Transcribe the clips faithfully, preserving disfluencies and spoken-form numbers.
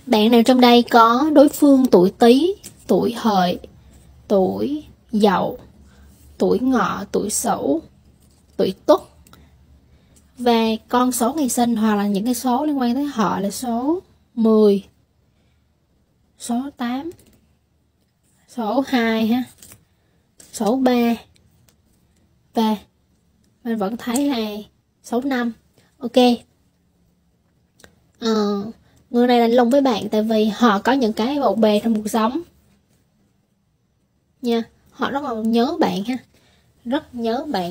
Bạn nào trong đây có đối phương tuổi Tý, tuổi Hợi, tuổi Dậu, tuổi Ngọ, tuổi Sửu, tuổi Tuất, và con số ngày sinh hoặc là những cái số liên quan tới họ là số mười, số tám, số hai ha, số ba, và mình vẫn thấy là số năm. Ok. Ờ, người này lạnh lùng với bạn tại vì họ có những cái bộn bề trong cuộc sống nha. Họ rất là nhớ bạn ha, rất nhớ bạn.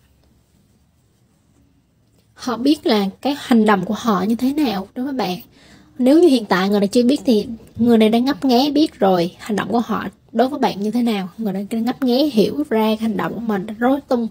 Họ biết là cái hành động của họ như thế nào đối với bạn. Nếu như hiện tại người này chưa biết thì người này đang ngấp nghé biết rồi hành động của họ đối với bạn như thế nào. Người này đang ngấp nghé hiểu ra hành động của mình rối tung,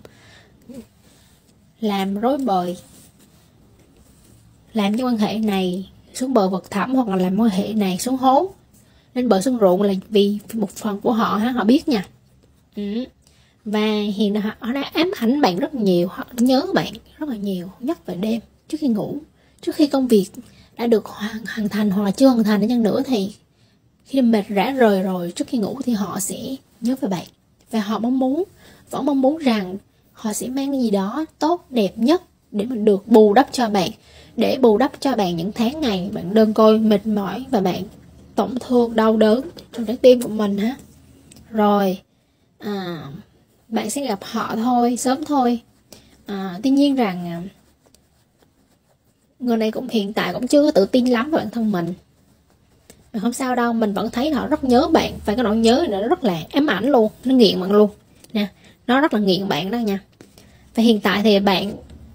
làm rối bời, làm cái quan hệ này xuống bờ vực thẳm, hoặc là làm quan hệ này xuống hố, lên bờ xuống ruộng, là vì một phần của họ ha, họ biết nha. Ừ. Và hiện họ, họ đã ám ảnh bạn rất nhiều, họ nhớ bạn rất là nhiều, nhất về đêm trước khi ngủ, trước khi công việc đã được hoàn, hoàn thành hoặc là chưa hoàn thành đến nữa, thì khi mệt rã rời rồi trước khi ngủ thì họ sẽ nhớ về bạn, và họ mong muốn vẫn mong muốn rằng họ sẽ mang cái gì đó tốt đẹp nhất để mình được bù đắp cho bạn, để bù đắp cho bạn những tháng ngày bạn đơn côi mệt mỏi và bạn tổn thương đau đớn trong trái tim của mình ha. Rồi à, bạn sẽ gặp họ thôi, sớm thôi. À, tuy nhiên rằng người này cũng hiện tại cũng chưa có tự tin lắm về bản thân mình. Mà không sao đâu, mình vẫn thấy họ rất nhớ bạn, và cái nỗi nhớ này nó rất là ám ảnh luôn, nó nghiện bạn luôn nè, nó rất là nghiện bạn đó nha. Và hiện tại thì bạn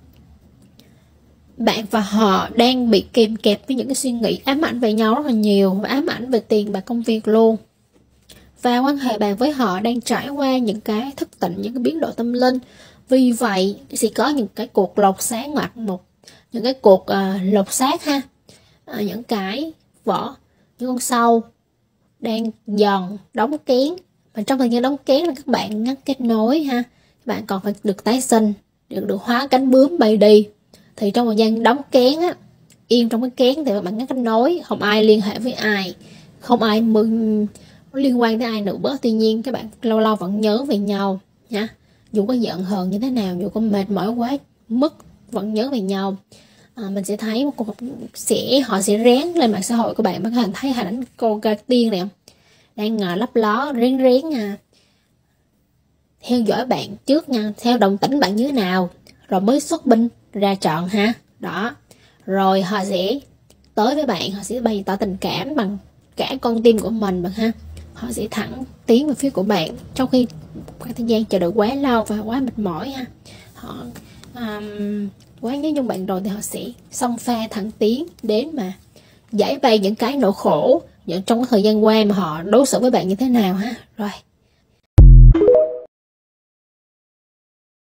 bạn và họ đang bị kìm kẹp với những cái suy nghĩ ám ảnh về nhau rất là nhiều, và ám ảnh về tiền bạc công việc luôn. Và quan hệ bạn với họ đang trải qua những cái thức tỉnh, những cái biến đổi tâm linh. Vì vậy sẽ có những cái cuộc lột xác ngoặt một những cái cuộc uh, lột xác ha, uh, những cái vỏ, những con sâu đang dần đóng kén. Và trong thời gian đóng kén là các bạn ngắt kết nối ha, các bạn còn phải được tái sinh, được được hóa cánh bướm bay đi. Thì trong thời gian đóng kén á, yên trong cái kén thì các bạn ngắt kết nối, không ai liên hệ với ai, không ai mừng liên quan tới ai nữa. Tuy nhiên các bạn lâu lâu vẫn nhớ về nhau nha, dù có giận hờn như thế nào, dù có mệt mỏi quá mức, vẫn nhớ về nhau. À, mình sẽ thấy một cuộc sẽ họ sẽ rén lên mạng xã hội của bạn. Bạn có thấy hình ảnh cô gà tiên này không, đang ngờ lấp ló rén rén nha, theo dõi bạn trước nha, theo đồng tĩnh bạn như thế nào rồi mới xuất binh ra trận ha. Đó, rồi họ sẽ tới với bạn, họ sẽ bày tỏ tình cảm bằng cả con tim của mình bạn ha. Họ sẽ thẳng tiến về phía của bạn trong khi khoảng thời gian chờ đợi quá lâu và quá mệt mỏi ha. Họ um, quá nhớ nhung bạn rồi thì họ sẽ xông pha thẳng tiến đến mà giải bày những cái nỗi khổ những trong cái thời gian qua mà họ đối xử với bạn như thế nào ha. Rồi